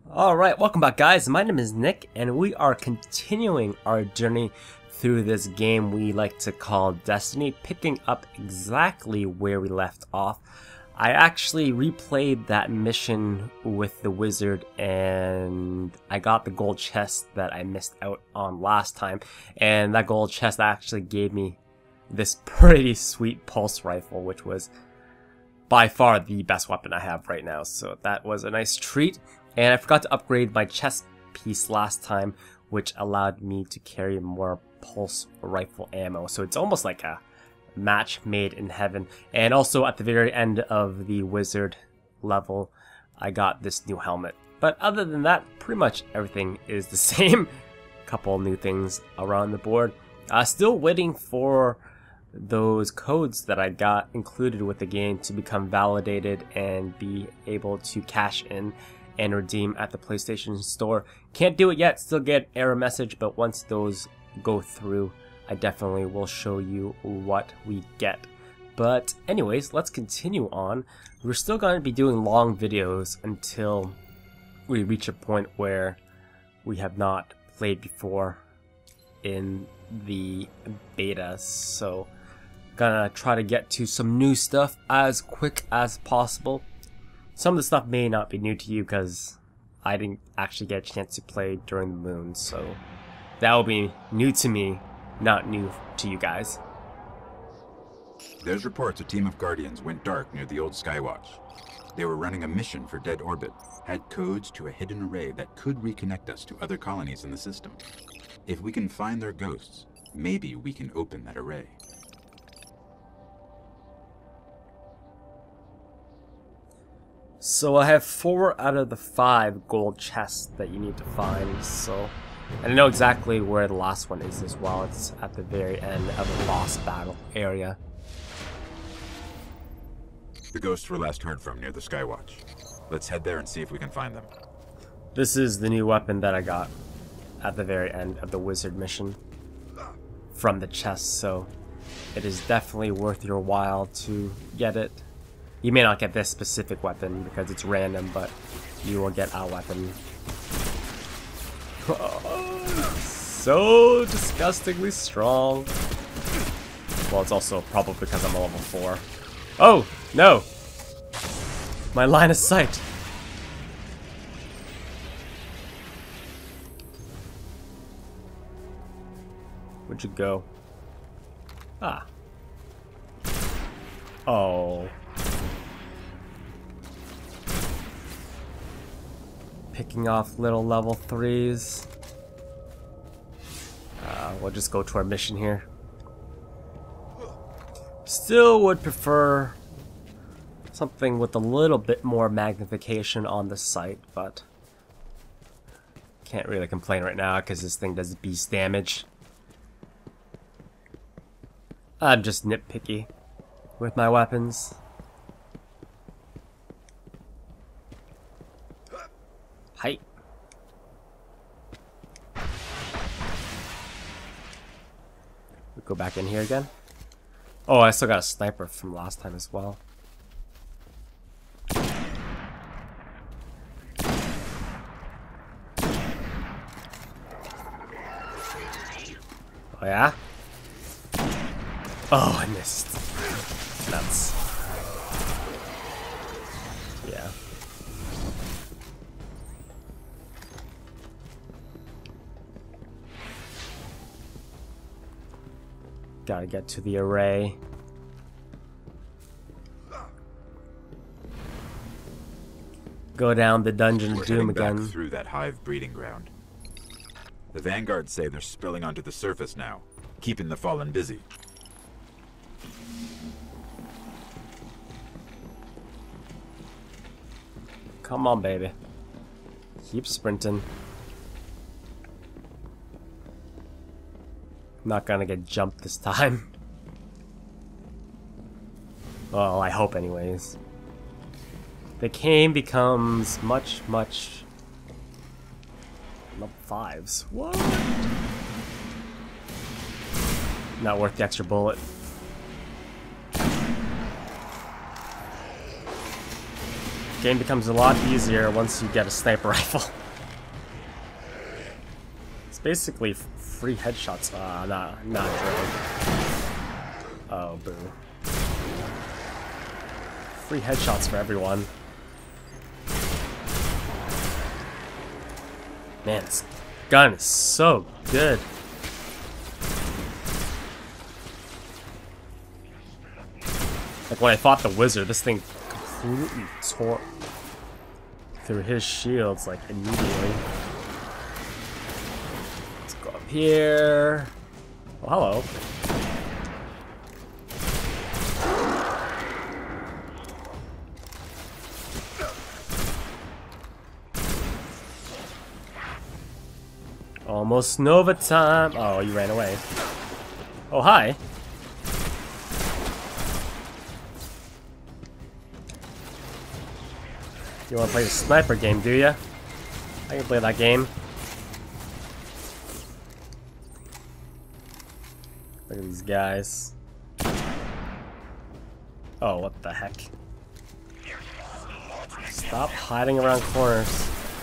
Alright, welcome back guys, my name is Nick and we are continuing our journey through this game we like to call Destiny, picking up exactly where we left off. I actually replayed that mission with the wizard and I got the gold chest that I missed out on last time, and that gold chest actually gave me this pretty sweet pulse rifle, which was by far the best weapon I have right now, so that was a nice treat. And I forgot to upgrade my chest piece last time, which allowed me to carry more pulse rifle ammo. So it's almost like a match made in heaven. And also at the very end of the wizard level, I got this new helmet. But other than that, pretty much everything is the same. Couple new things around the board. Still waiting for those codes that I got included with the game to become validated and be able to cash in and redeem at the PlayStation Store. Can't do it yet, still get error message, but once those go through, I definitely will show you what we get. But anyways, let's continue on. We're still going to be doing long videos until we reach a point where we have not played before in the beta. So gonna try to get to some new stuff as quick as possible. Some of the stuff may not be new to you because I didn't actually get a chance to play during the moon, so that will be new to me, not new to you guys. There's reports a team of Guardians went dark near the old Skywatch. They were running a mission for Dead Orbit, had codes to a hidden array that could reconnect us to other colonies in the system. If we can find their ghosts, maybe we can open that array. So I have 4 out of the 5 gold chests that you need to find, so and I know exactly where the last one is as well. It's at the very end of the boss battle area. The ghosts were last heard from near the Skywatch. Let's head there and see if we can find them. This is the new weapon that I got at the very end of the wizard mission from the chest, so it is definitely worth your while to get it. You may not get this specific weapon because it's random, but you will get our weapon. Oh, so disgustingly strong. Well, it's also probably because I'm a level 4. Oh, no! My line of sight! Where'd you go? Ah. Oh. Picking off little level 3s. We'll just go to our mission here. Still would prefer something with a little bit more magnification on the sight, but can't really complain right now because this thing does beast damage. I'm just nitpicky with my weapons. Height. We go back in here again. Oh, I still got a sniper from last time as well. Oh yeah? Oh, I missed. Nuts. Yeah. Gotta get to the array. Go down the dungeon of doom again. Back through that hive breeding ground. The Vanguard say they're spilling onto the surface now, keeping the Fallen busy. Come on, baby. Keep sprinting. Not gonna get jumped this time. Well, I hope anyways. The game becomes much level 5s. What? Not worth the extra bullet. Game becomes a lot easier once you get a sniper rifle. It's basically free headshots. Not really. Oh, boo. Free headshots for everyone. Man, this gun is so good. Like when I fought the wizard, this thing completely tore through his shields like immediately. Let's go up here. Oh, hello. Almost Nova time. Oh, you ran away. Oh, hi. You want to play the sniper game, do ya? I can play that game. Look at these guys. Oh, what the heck? Stop hiding around corners.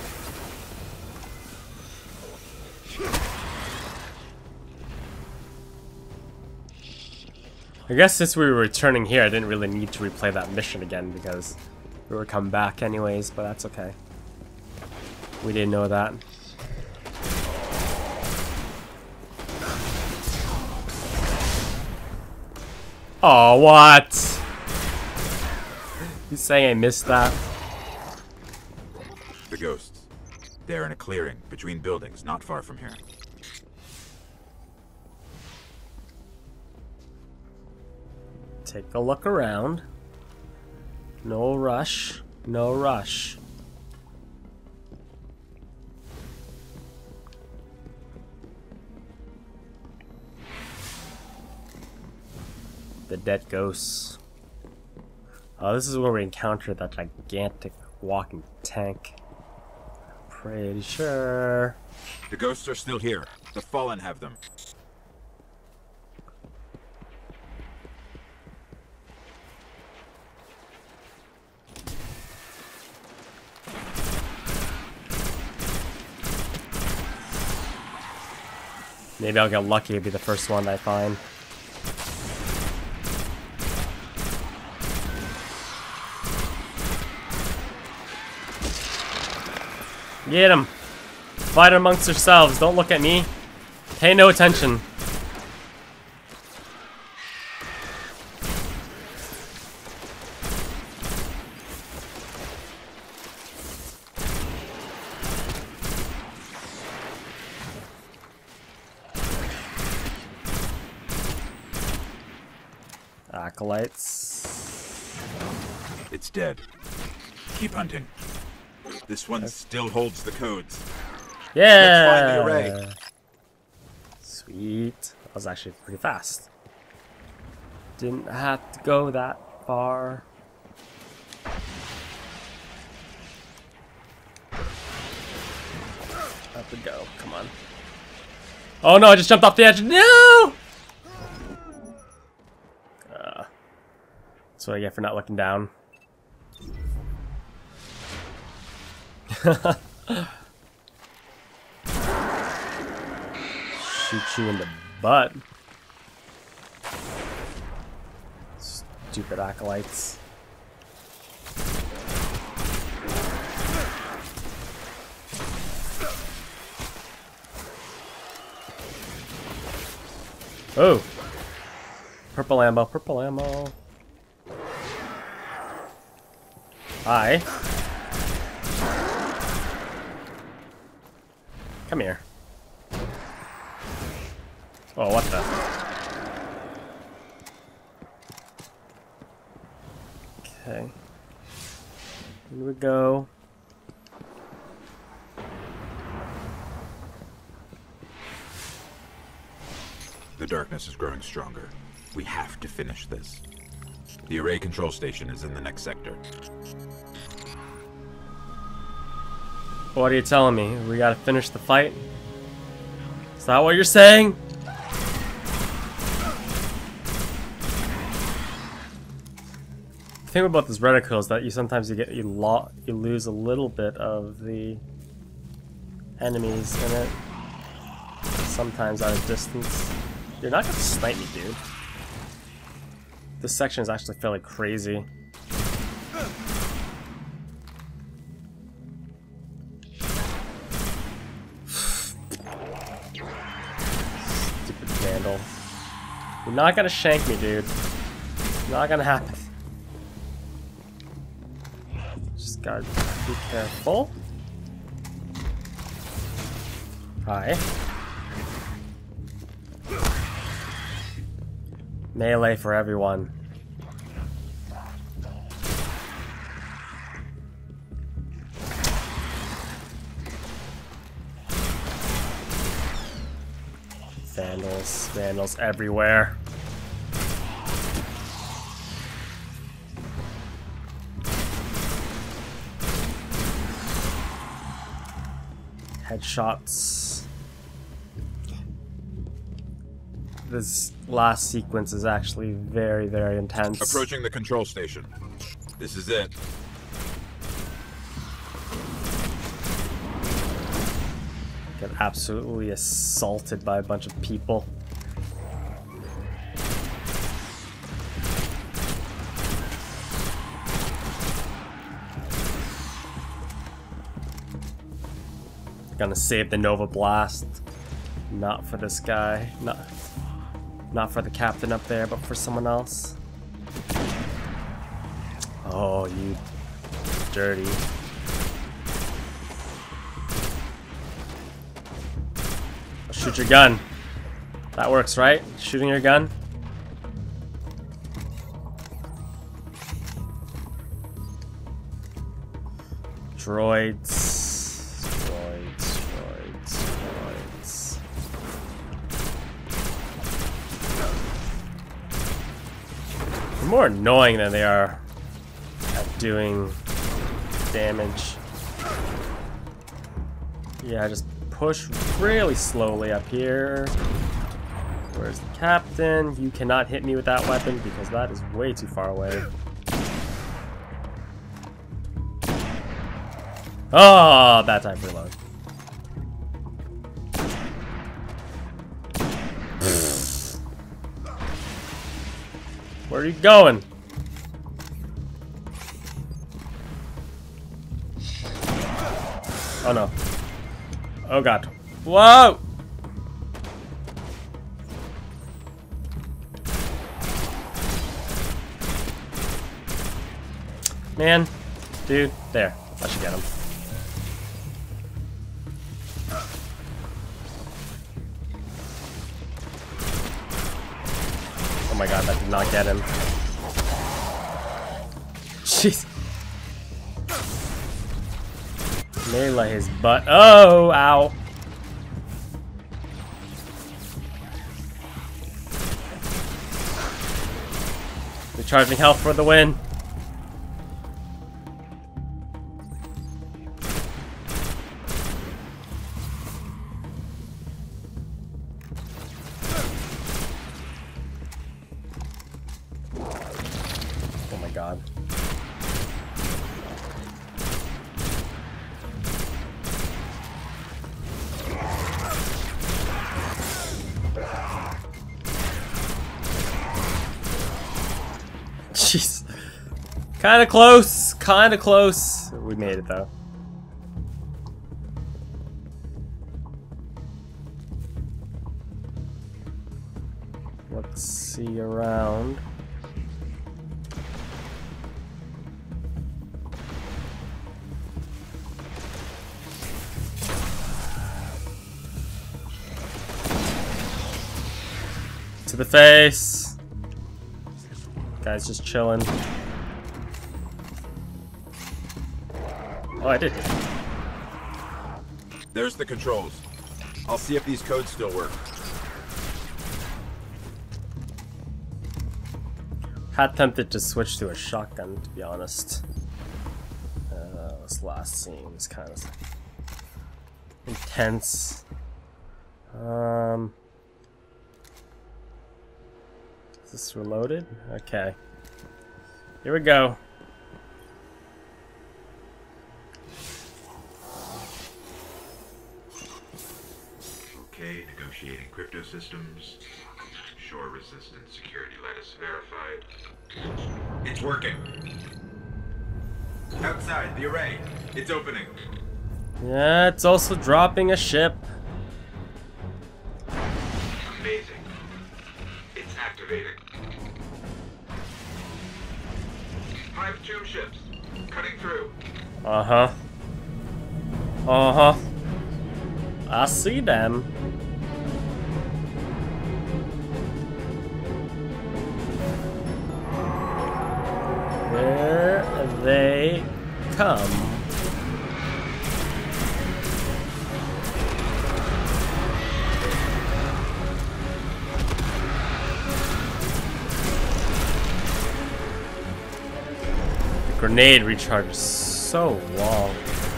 I guess since we were returning here, I didn't really need to replay that mission again because we were coming back anyways, but that's okay. We didn't know that. Oh, what? You saying I missed that? The ghosts. They're in a clearing between buildings not far from here. Take a look around. No rush. No rush. The dead ghosts. Oh, this is where we encountered that gigantic walking tank. Pretty sure. The ghosts are still here. The Fallen have them. Maybe I'll get lucky and be the first one I find. Get him! Fight amongst yourselves, don't look at me. Pay no attention. Acolytes. It's dead. Keep hunting. This one still holds the codes. Yeah! Let's find the array. Sweet. That was actually pretty fast. Didn't have to go that far. Up we go. Come on. Oh no, I just jumped off the edge. No! That's what I get for not looking down. Shoot you in the butt. Stupid acolytes. Oh! Purple ammo, purple ammo. Hi. Come here. Oh, what the? Okay. Here we go. The darkness is growing stronger. We have to finish this. The array control station is in the next sector. What are you telling me? We gotta finish the fight? Is that what you're saying? thing about this reticle is that you sometimes you lose a little bit of the enemies in it. Sometimes out of distance. You're not gonna snipe me, dude. This section is actually fairly crazy. Stupid vandal. You're not gonna shank me, dude. It's not gonna happen. Just gotta be careful. Hi. Melee for everyone. Vandals, vandals everywhere. Headshots. This last sequence is actually very, very intense. Approaching the control station. This is it. Get absolutely assaulted by a bunch of people. Gonna save the Nova Blast. Not for this guy. Not for the captain up there, but for someone else. Oh, you dirty. Shoot your gun. That works, right? Shooting your gun. Droids. They're more annoying than they are at doing damage. Yeah, just push really slowly up here. Where's the captain? You cannot hit me with that weapon because that is way too far away. Oh, bad time for reload. Where are you going? Oh no. Oh god. Whoa! Man. Dude. There. I should get him. Oh my god, that did not get him. Jeez. Melee his butt. Oh, ow. Recharging health for the win. Oh my god. Jeez. Kinda close. Kinda close. We made it though. Let's see around. To the face. Guy's just chilling. Oh, I did. There's the controls. I'll see if these codes still work. Had tempted to switch to a shotgun, to be honest. This last scene is kind of intense. Is this reloaded? Okay. Here we go. Okay, negotiating crypto systems. Shore resistance security lattice verified. It's working. Outside the array. It's opening. Yeah, it's also dropping a ship. Amazing. It's activating. 5 tomb ships. Cutting through. Uh-huh. Uh-huh. I see them. Here they come. The grenade recharges so long.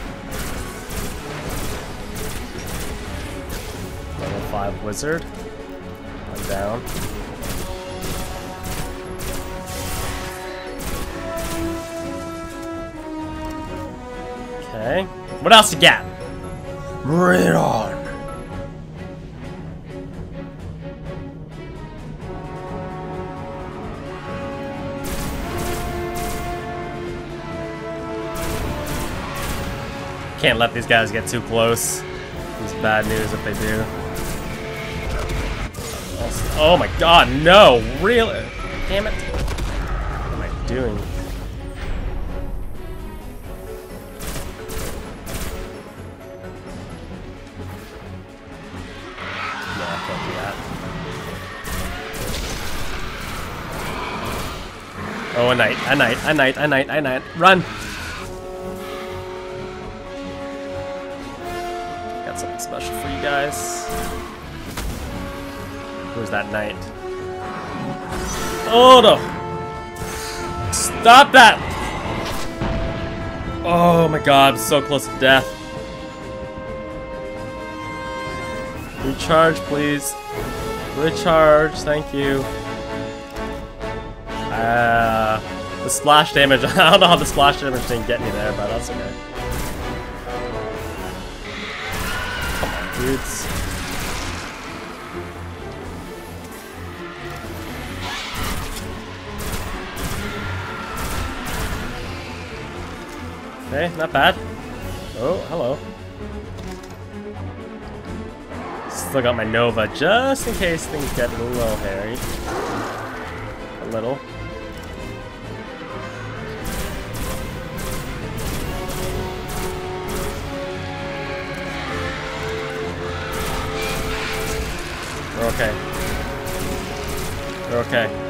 Level 5 wizard. I'm down. Okay. What else you got? Bring it on. Can't let these guys get too close. It's bad news if they do. Oh my god, no! Really? Damn it. What am I doing? No, I can't do that. Oh, a knight. Run! Got something special for you guys. Where's that knight? Oh no! Stop that! Oh my god, I'm so close to death. Recharge, please. Recharge, thank you. The splash damage. I don't know how the splash damage didn't get me there, but that's okay. Come on, dudes. Okay, not bad. Oh, hello. Still got my Nova just in case things get a little hairy. A little. We're okay. We're okay.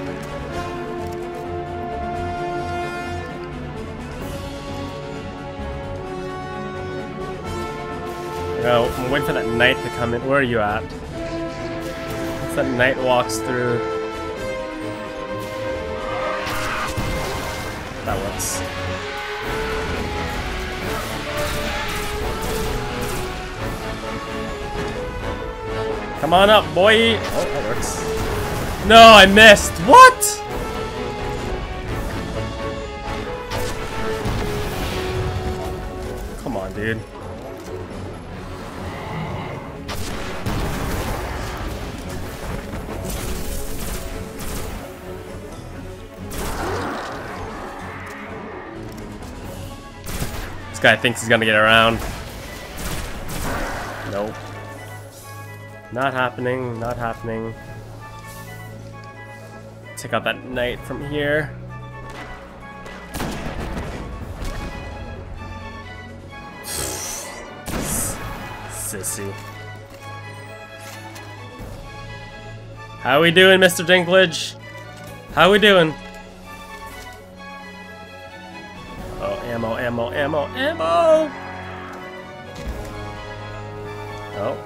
No, I'm waiting for that knight to come in. Where are you at? Once that knight walks through. That works. Come on up, boy! Oh, that works. No, I missed! What?! Come on, dude. This guy thinks he's gonna get around. Nope. Not happening, not happening. Take out that knight from here. Sissy. How we doing, Mr. Dinklage? How we doing? Oh, ammo, ammo, ammo, ammo! Oh.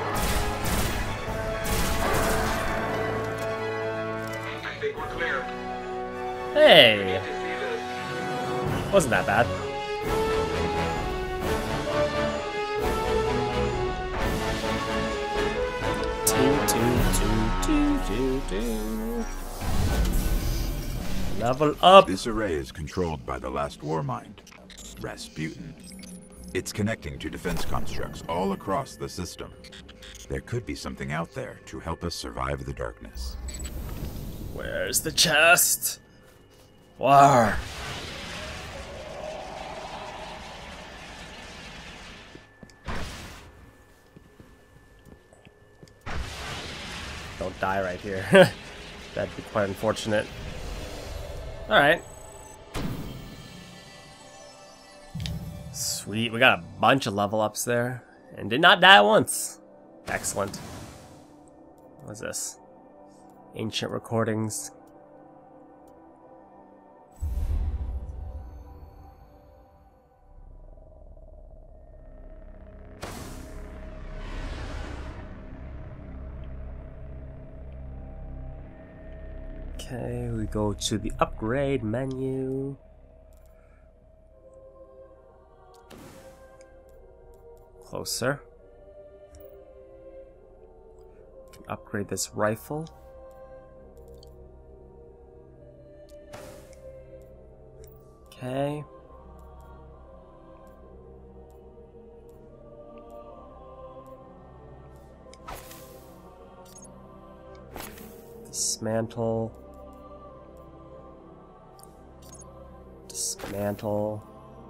I think we're clear. Hey! Wasn't that bad. Level up! This array is controlled by the last war mind, Rasputin. It's connecting to defense constructs all across the system. There could be something out there to help us survive the darkness. Where's the chest? War. Don't die right here. That'd be quite unfortunate. Alright. Sweet, we got a bunch of level ups there. And did not die once. Excellent. What's this? Ancient recordings. Okay, we go to the upgrade menu. Closer. Can upgrade this rifle. Okay. Dismantle. Dismantle.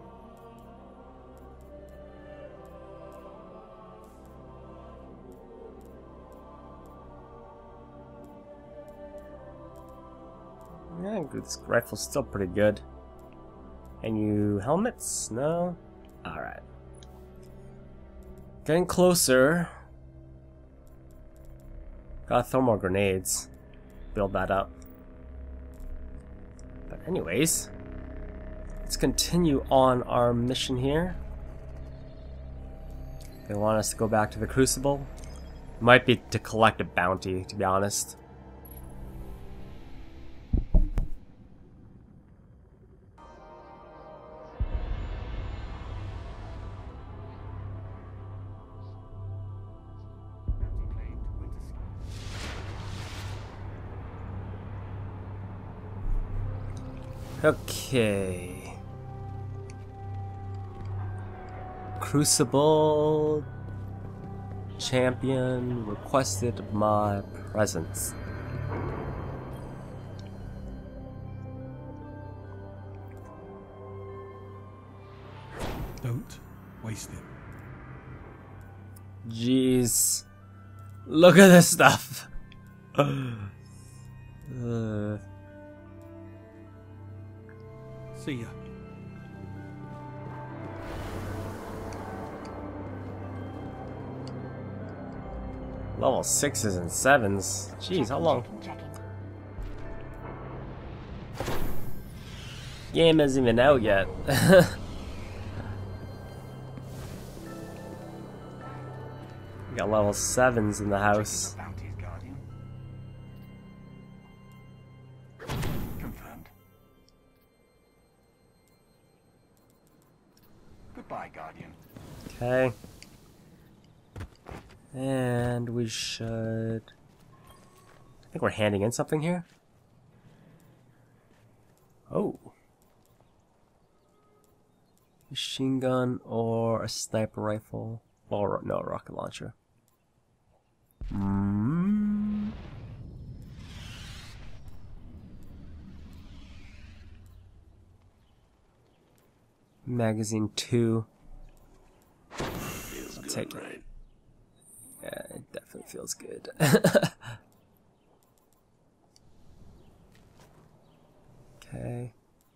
Yeah, this rifle's still pretty good. Any helmets? No? Alright. Getting closer. Gotta throw more grenades. Build that up. But anyways, let's continue on our mission here. They want us to go back to the Crucible. Might be to collect a bounty, to be honest. Okay. Crucible champion requested my presence. Don't waste it. Jeez. Look at this stuff. See ya. Level 6s and 7s. Jeez, how long? Game isn't even out yet. We got level 7s in the house. Goodbye, Guardian. Okay. And we should... I think we're handing in something here. Oh. Machine gun or a sniper rifle. Or no, rocket launcher. Magazine 2. I'll take it. Yeah, it definitely feels good. Okay.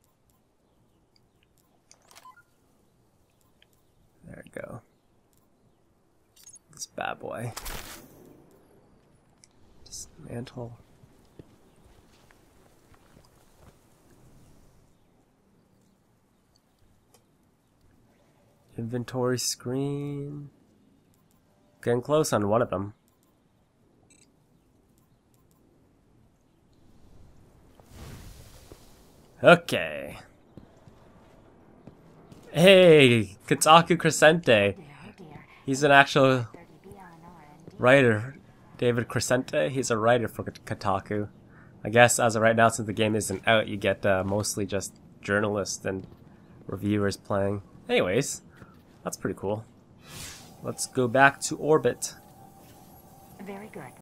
There we go. This bad boy. Dismantle. Inventory screen. Getting close on one of them. Okay. Hey, Kotaku Crescente. He's an actual writer. David Crescente, he's a writer for Kotaku. I guess as of right now, since the game isn't out, you get mostly just journalists and reviewers playing. Anyways, that's pretty cool. Let's go back to orbit. Very good.